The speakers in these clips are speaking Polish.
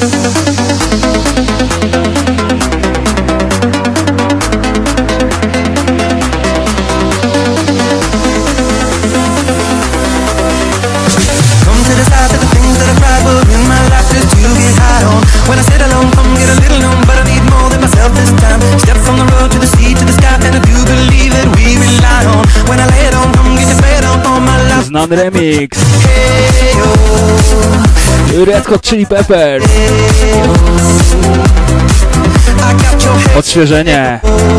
Znany remix Red Hot Chili Peppers. Odświeżenie.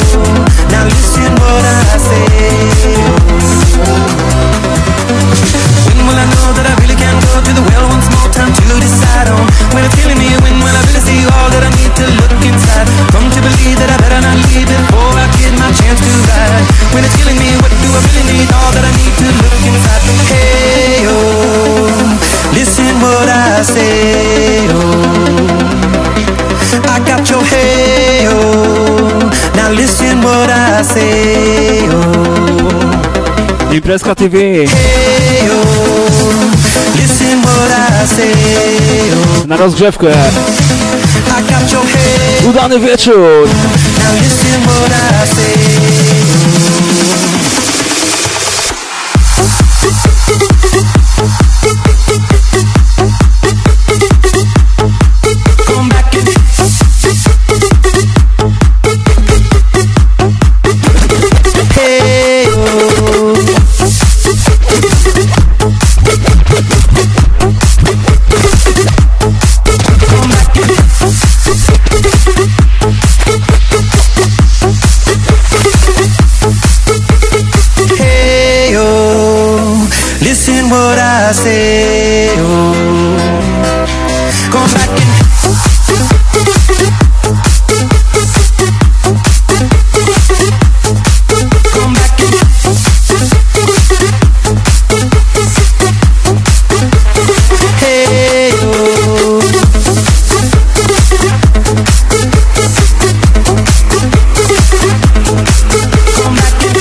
Listen what I say, oh. I got your hey, oh. Now listen what I say, oh. Imprezka TV. Hey, oh. Listen what I say, oh. Na rozgrzewkę. I got your hey. Udany wieczór. Now listen what I say, oh. Listen what I say, oh. Come back and come back and hey, oh. Come back and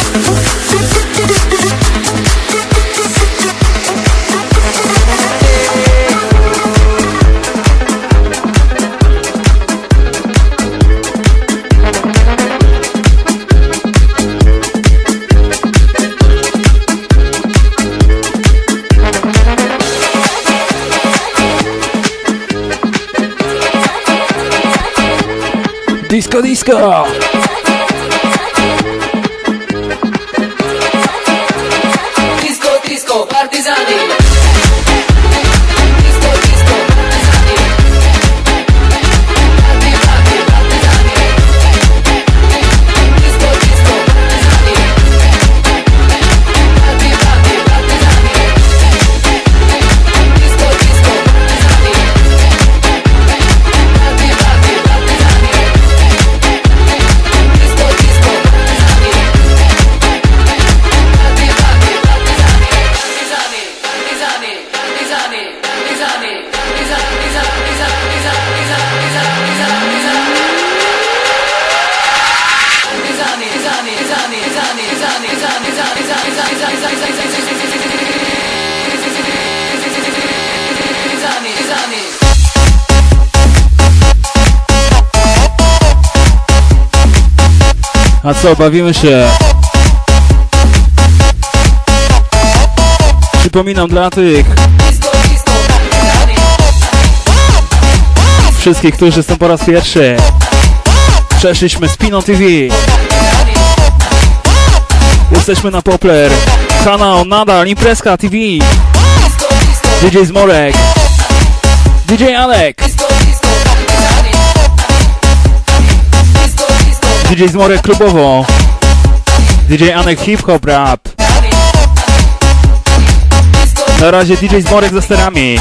Disco, disco. Disco, disco, partigiani. A co, bawimy się. Przypominam dla tych wszystkich, którzy są po raz pierwszy. Przeszliśmy z Pino TV. Jesteśmy na Poplar. Kanał nadal Imprezka TV. DJ Zmorek, DJ Alek, DJ Zmorek klubowo, DJ Anek hip hop rap. Na razie DJ Zmorek za sterami.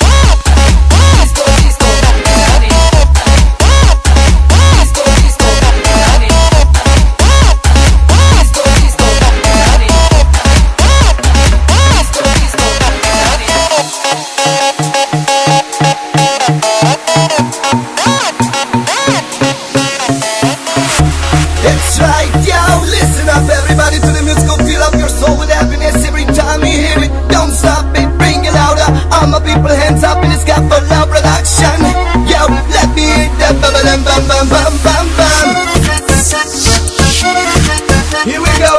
That's right, yo, listen up everybody to the music, go fill up your soul with happiness every time you hear it. Don't stop it, bring it louder, all my people hands up in the sky for love production. Yo, bam, bam, bam, bam, bam. Here we go.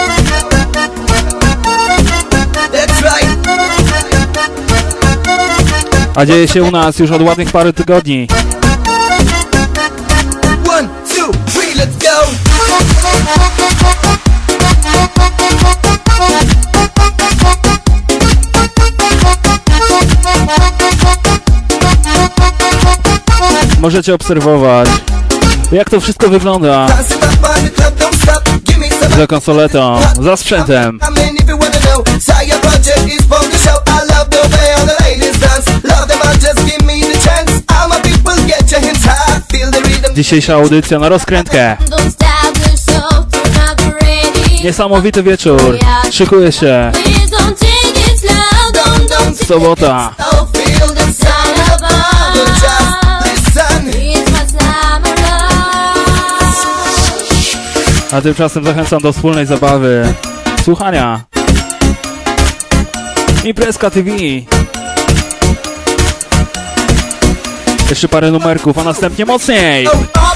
That's right. A dzieje się u nas już od ładnych parę tygodni. 1, 2, 3, let's go. Możecie obserwować, jak to wszystko wygląda za konsoletą, za sprzętem. Dzisiejsza audycja na rozkrętkę. Niesamowity wieczór. Szykuje się. Sobota. A tymczasem zachęcam do wspólnej zabawy, słuchania. Imprezka TV. Jeszcze parę numerków, a następnie mocniej.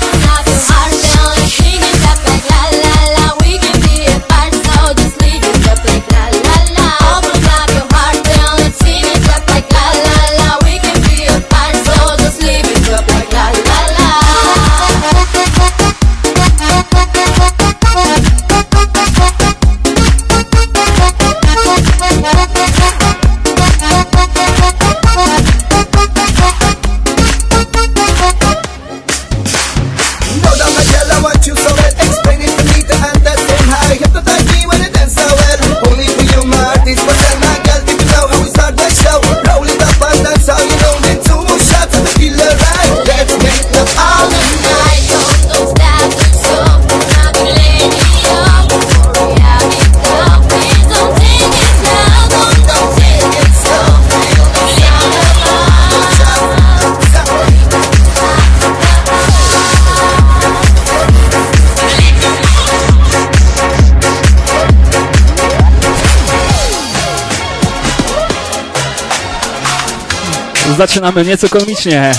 Zaczynamy nieco komicznie.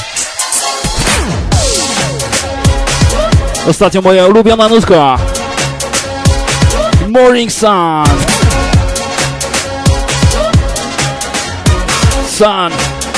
Ostatnio moja ulubiona nutka. Morning Sun. Sun.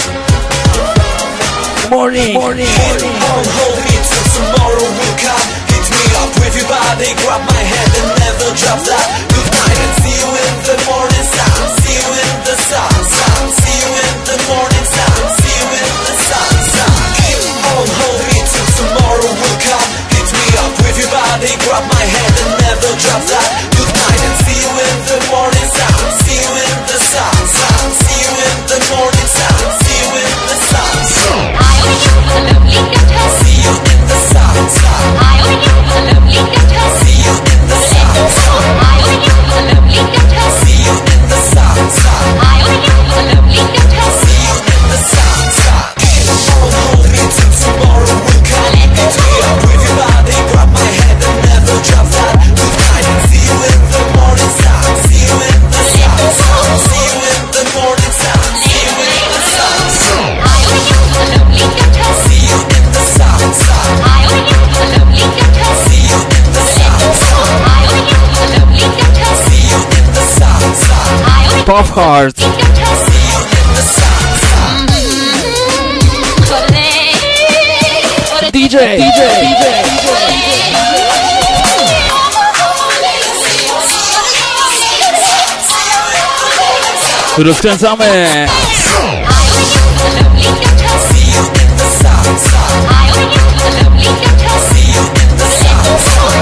Morning. Morning. Hold me till tomorrow will come. Hit me up with your body, grab my hand and never drop that. Good night and see you in the morning sun. See you in the sun, sun. See you in the morning sun. See you in the sun, sun. Keep on hold me till tomorrow will come. Hit me up with your body, grab my hand and never drop that. Good night and see you in the morning sun. See you in the sun, sun. See you in the morning sun. See you in the sun, sun. See you in the sun, sun. See you in the sun, sun. See you in the sun, sun. See you in the sun, sun. Don't hold me till tomorrow will come. Hit me up with your body, grab my hand and never drop that. Good night and see you in the morning sun. See you in the sun, sun. See you in the morning sun. See you in the sun, sun. See you in the sun, sun. See you in the sun, sun. See you in the sun, sun. Pop Heart. See you in the sun, sun. DJ. Rozkręcamy. See you in the sun, sun. See you in the sun, sun.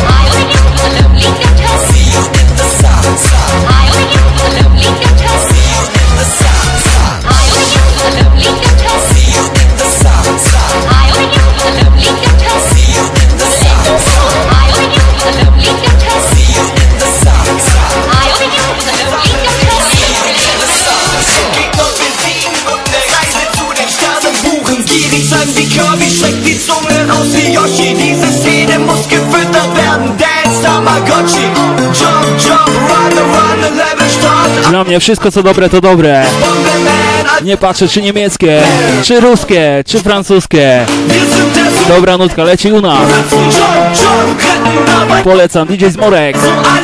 See you in the sun, sun. See you in the sun, sun. See you in the sun, sun. See you in the sun, sun. See you in the sun, sun. Gierig sein wie Kirby, streckt die Zunge raus wie Yoshi. Diese Szene muss gefüttert werden, Dance Tamagotchi. Jump, jump, run, the level start. Dla mnie wszystko co dobre to dobre. Nie patrzę czy niemieckie, czy ruskie, czy francuskie. Dobra nutka leci u nas. Polecam DJ Zmorek.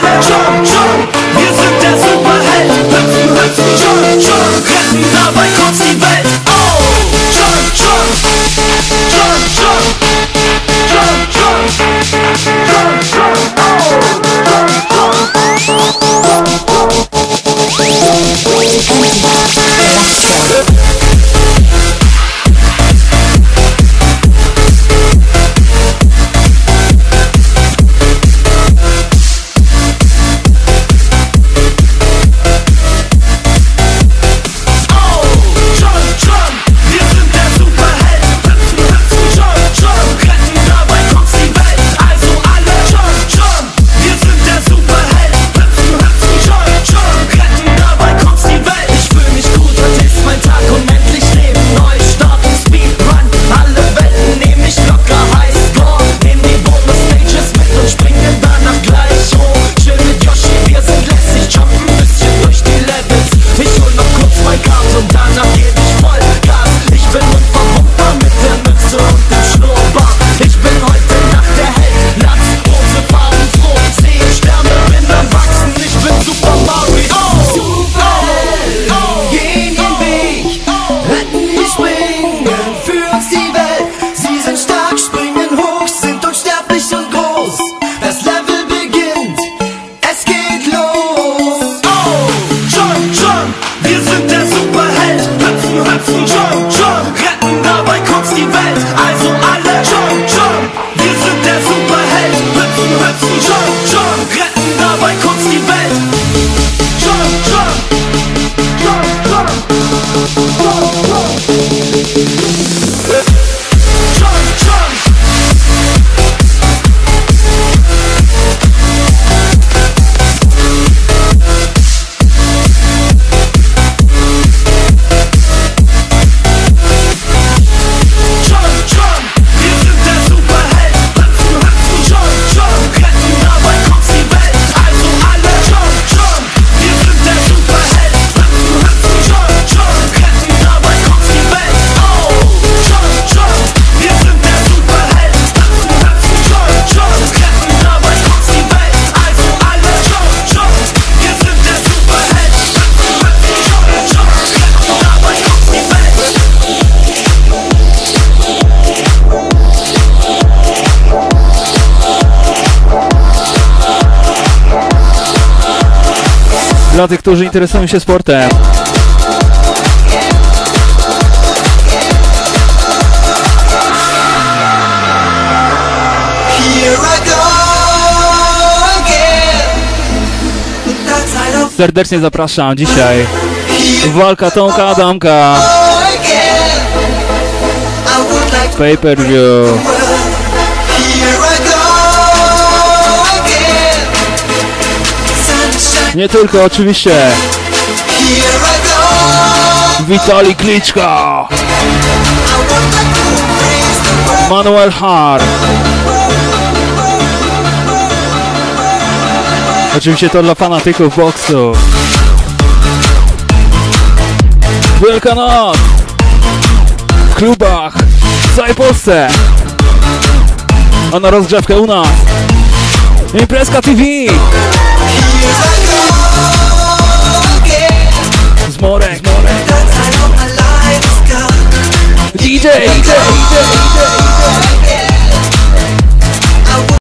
Dla tych, którzy interesują się sportem. Serdecznie zapraszam dzisiaj. Walka Tomka Adamka. Pay per view. Nie tylko, oczywiście. Witali Klitschko. Manuel Har. Oczywiście to dla fanatyków boksu. Wielka noc w klubach w całej Polsce. A na rozgrzewkę u nas Imprezka TV. Zmorek. DJ.